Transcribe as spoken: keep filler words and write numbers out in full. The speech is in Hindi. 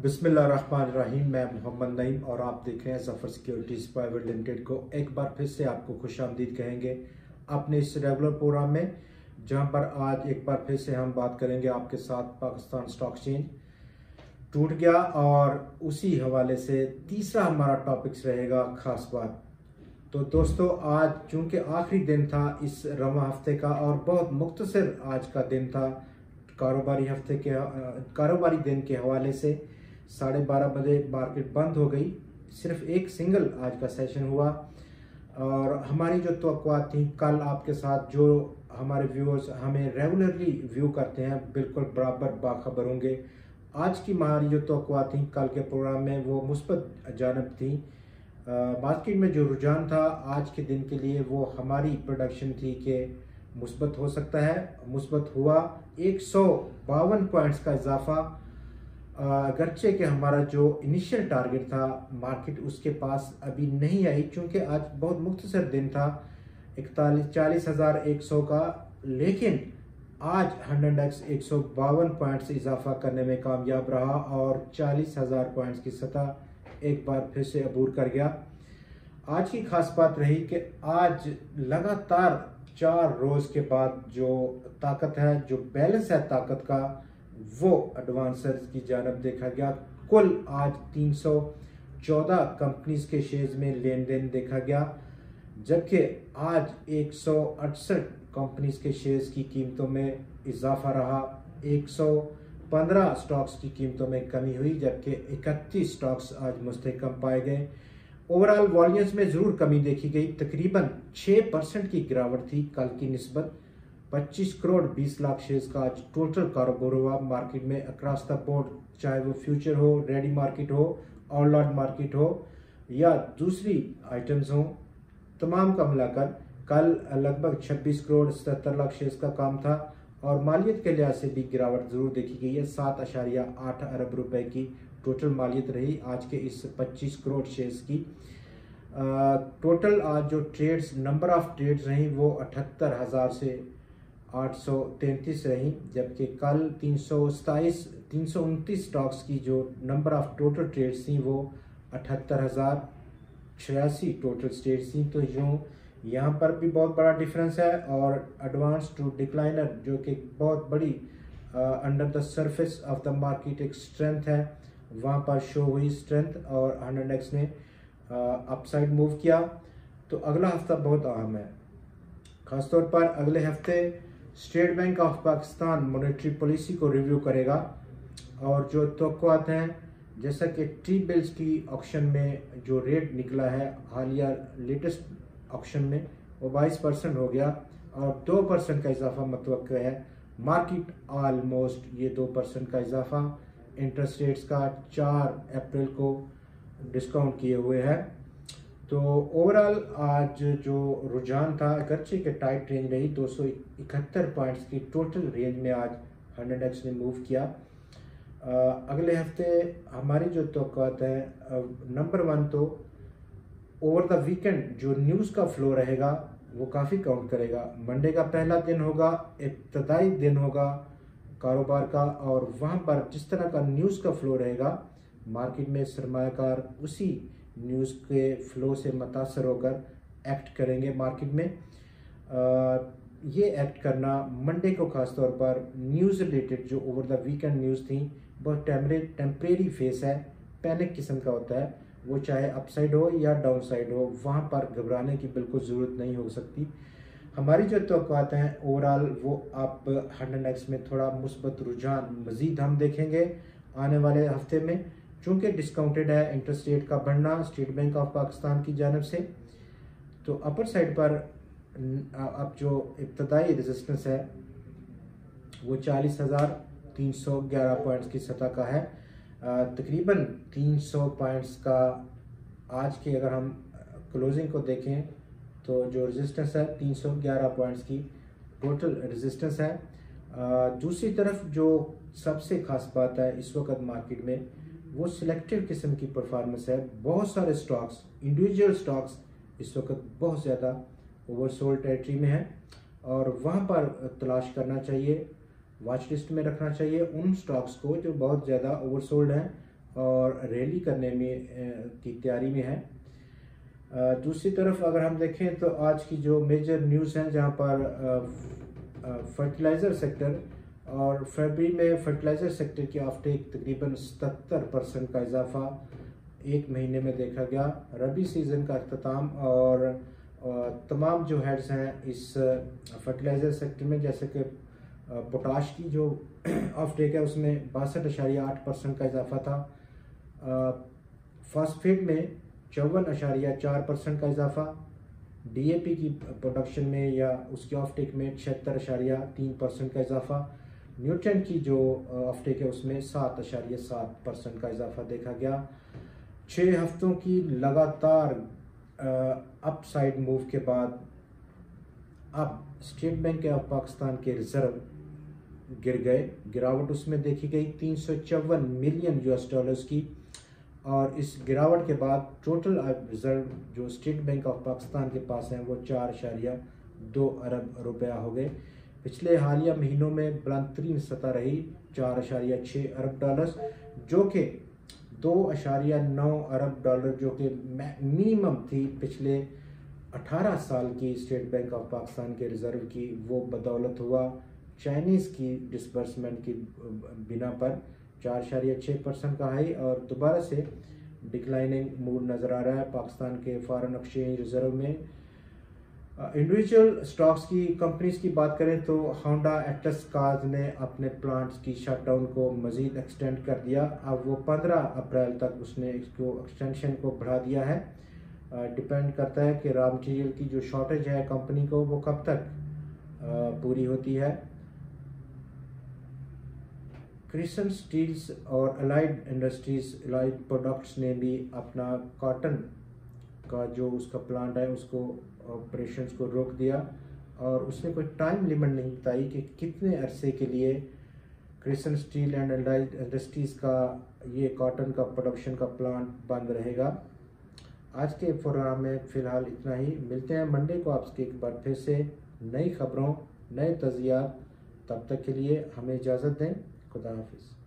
बिस्मिल्लाहिर्रहमानिर्रहीम। मैं मोहम्मद नईम और आप देख रहे हैं ज़फ़र सिक्योरिटीज़ प्राइवेट लिमिटेड को। एक बार फिर से आपको खुशामदीद कहेंगे अपने इस रेगुलर प्रोग्राम में, जहां पर आज एक बार फिर से हम बात करेंगे आपके साथ पाकिस्तान स्टॉक एक्सचेंज टूट गया, और उसी हवाले से तीसरा हमारा टॉपिक्स रहेगा खास बात। तो दोस्तों, आज चूंकि आखिरी दिन था इस रवा हफ्ते का और बहुत मुख्तसर आज का दिन था कारोबारी हफ्ते के कारोबारी दिन के हवाले से, साढ़े बारह बजे मार्केट बंद हो गई। सिर्फ एक सिंगल आज का सेशन हुआ और हमारी जो तवक्कुआत थी, कल आपके साथ जो हमारे व्यूअर्स हमें रेगुलरली व्यू करते हैं बिल्कुल बराबर बाखबर होंगे। आज की हमारी जो तवक्कुआत थी कल के प्रोग्राम में, वो मुस्बत जानब थी। मार्केट में जो रुझान था आज के दिन के लिए, वो हमारी प्रोडक्शन थी कि मुस्बत हो सकता है। मुस्बत हुआ, एक सौ बावन पॉइंट्स का इजाफा। अगरचे कि हमारा जो इनिशियल टारगेट था मार्केट उसके पास अभी नहीं आई, क्योंकि आज बहुत मुख्तसर दिन था इकतालीस चालीस हज़ार एक सौ का, लेकिन आज हंड्रेड एक्स एक सौ बावन पॉइंट्स इजाफा करने में कामयाब रहा और चालीस हज़ार पॉइंट्स की सतह एक बार फिर से अबूर कर गया। आज की खास बात रही कि आज लगातार चार रोज के बाद जो ताकत है, जो बैलेंस है ताकत का, वो एडवांसर्स की जानब देखा गया। कुल आज तीन सौ चौदह कंपनीज के शेयर्स में लेन देन देखा गया, जबकि आज एक सौ अड़सठ कंपनीज के शेयर्स की कीमतों में इजाफा रहा। एक सौ पंद्रह स्टॉक्स की कीमतों में कमी हुई, जबकि इकतीस स्टॉक्स आज मुस्तहकम पाए गए। ओवरऑल वॉल्यूम्स में जरूर कमी देखी गई, तकरीबन छह परसेंट की गिरावट थी कल की निस्बत। पच्चीस करोड़ बीस लाख शेयर्स का आज टोटल कारोबार हुआ मार्केट में अक्रॉस द बोर्ड, चाहे वो फ्यूचर हो, रेडी मार्केट हो, ऑल आउट मार्केट हो या दूसरी आइटम्स हो, तमाम का मिलाकर कल लगभग छब्बीस करोड़ सत्तर लाख शेयर्स का काम था। और मालियत के लिहाज से भी गिरावट जरूर देखी गई है। सात अशारिया आठ अरब रुपए की टोटल मालियत रही आज के इस पच्चीस करोड़ शेयर्स की। टोटल आज जो ट्रेड्स, नंबर ऑफ ट्रेड्स रही वो अठहत्तर हज़ार से आठ सौ तैंतीस रही, जबकि कल तीन सौ सताईस तीन सौ उनतीस स्टॉक्स की जो नंबर ऑफ टोटल ट्रेड्स थी वो अठहत्तर हज़ार छियासी टोटल स्टेट्स थी। तो यूँ यहाँ पर भी बहुत बड़ा डिफरेंस है। और एडवांस टू डिक्लाइनर, जो कि बहुत बड़ी under the surface of the market एक स्ट्रेंथ है, वहाँ पर शो हुई स्ट्रेंथ और हंड्रेड एक्स ने अपसाइड मूव किया। तो अगला हफ्ता बहुत अहम है, खासतौर पर अगले हफ्ते State Bank of Pakistan monetary policy को रिव्यू करेगा और जो तवक्कुआत हैं, जैसा कि टी बिल्स की ऑक्शन में जो रेट निकला है हालिया लेटेस्ट ऑक्शन में, वो बाईस परसेंट हो गया और दो परसेंट का इजाफा मुतवक्किल है। मार्केट ऑलमोस्ट ये दो परसेंट का इजाफा इंटरेस्ट रेट्स का चार अप्रैल को डिस्काउंट किए हुए है। तो ओवरऑल आज जो रुझान था, अगरचे के टाइट रेंज रही, दो सौ इकहत्तर पॉइंट्स की टोटल रेंज में आज हंड्रेड एक्स ने मूव किया। आ, अगले हफ्ते हमारी जो तवक्कुआत है, नंबर वन तो ओवर द वीकेंड जो न्यूज़ का फ्लो रहेगा वो काफ़ी काउंट करेगा। मंडे का पहला दिन होगा, इब्तदाई दिन होगा कारोबार का, और वहाँ पर जिस तरह का न्यूज़ का फ्लो रहेगा मार्केट में, सरमायाकार उसी न्यूज़ के फ्लो से मुतासर होकर एक्ट करेंगे मार्केट में। आ, ये एक्ट करना मंडे को खास तौर पर न्यूज़ रिलेटेड जो ओवर द वीकेंड न्यूज़ थी बहुत टेम्परेरी फेस है, पैनिक किस्म का होता है, वो चाहे अपसाइड हो या डाउन साइड हो, वहाँ पर घबराने की बिल्कुल ज़रूरत नहीं हो सकती। हमारी जो तवक्कुआत हैं ओवरऑल, वो आप हंड्रेड एक्स में थोड़ा मुस्बत रुझान मज़ीद हम देखेंगे आने वाले हफ्ते में, चूँकि डिस्काउंटेड है इंटरेस्ट रेट का बढ़ना स्टेट बैंक ऑफ पाकिस्तान की जानब से। तो अपर साइड पर अब जो इब्तदाई रेजिस्टेंस है वो चालीस हज़ार तीन सौ ग्यारह पॉइंट्स की सतह का है। तकरीबन तीन सौ पॉइंट्स का आज के अगर हम क्लोजिंग को देखें तो जो रेजिस्टेंस है तीन सौ ग्यारह पॉइंट्स की टोटल रेजिस्टेंस है। दूसरी तरफ जो सबसे खास बात है इस वक्त मार्केट में, वो सिलेक्टिव किस्म की परफॉर्मेंस है। बहुत सारे स्टॉक्स, इंडिविजुअल स्टॉक्स इस वक्त बहुत ज़्यादा ओवरसोल्ड टेरिटरी में है और वहाँ पर तलाश करना चाहिए, वॉच लिस्ट में रखना चाहिए उन स्टॉक्स को जो बहुत ज़्यादा ओवरसोल्ड हैं और रैली करने में की तैयारी में है। दूसरी तरफ अगर हम देखें तो आज की जो मेजर न्यूज़ हैं, जहां पर फर्टिलाइज़र सेक्टर और फरवरी में फर्टिलाइज़र सेक्टर की ऑफटेक तकरीबन सतर परसेंट का इजाफा एक महीने में देखा गया। रबी सीज़न का अख्ताम और तमाम जो हेड्स हैं इस फर्टिलाइज़र सेक्टर में, जैसे कि पोटाश की जो ऑफटेक है उसमें बासठ अशारिया आठ परसेंट का इजाफा था। फास्फेट में चौवन अशारिया चार परसेंट का इजाफा, डीएपी की प्रोडक्शन में या उसकी ऑफटेक में छिहत्तर अशारिया तीन परसेंट का इजाफा, न्यूट्रेंट की जो ऑफटेक है उसमें सात अशारिया सात परसेंट का इजाफा देखा गया। छः हफ्तों की लगातार अपसाइड मूव के बाद अब स्टेट बैंक ऑफ पाकिस्तान के रिजर्व गिर गए। गिरावट उसमें देखी गई तीन सौ चौवन मिलियन यूएस डॉलर्स की, और इस गिरावट के बाद टोटल रिजर्व जो स्टेट बैंक ऑफ पाकिस्तान के पास हैं वो चार अशारिया दो अरब रुपया हो गए। पिछले हालिया महीनों में बुलंद तरीन सतह रही चार अशारिया छः अरब डॉलर्स, जो कि दो अशारिया नौ अरब डॉलर जो कि मिनिमम थी पिछले अठारह साल की स्टेट बैंक ऑफ पाकिस्तान के रिजर्व की, वो बदौलत हुआ चाइनीज़ की डिसबर्समेंट की बिना पर चार अशारिया छः परसेंट का हाई, और दोबारा से डिक्लाइनिंग मूड नज़र आ रहा है पाकिस्तान के फॉरेन एक्सचेंज रिजर्व में। इंडिविजुअल स्टॉक्स की कंपनीज की बात करें तो होंडा एटलस कार्स ने अपने प्लांट्स की शटडाउन को मज़ीद एक्सटेंड कर दिया। अब वो पंद्रह अप्रैल तक उसने इसको एक्सटेंशन को बढ़ा दिया है। डिपेंड करता है कि रॉ मटेरियल की जो शॉर्टेज है कंपनी को वो कब तक आ, पूरी होती है। क्रिसन स्टील्स और अलाइड इंडस्ट्रीज अलाइड प्रोडक्ट्स ने भी अपना कॉटन का जो उसका प्लांट है उसको ऑपरेशंस को रोक दिया, और उसने कोई टाइम लिमिट नहीं बताई कि कितने अरसे के लिए Krishan steel and allied industries का ये कॉटन का प्रोडक्शन का प्लांट बंद रहेगा। आज के प्रोग्राम में फ़िलहाल इतना ही। मिलते हैं मंडे को आपसे एक बार फिर से नई खबरों नए तज़ियात। तब तक के लिए हमें इजाज़त दें। खुदा हाफिज़।